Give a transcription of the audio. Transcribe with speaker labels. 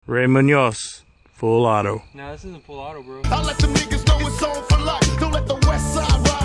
Speaker 1: Ray Munoz, full auto.
Speaker 2: Nah, this isn't full auto, bro.
Speaker 3: I let them niggas know it's on for life. Don't let the west side ride.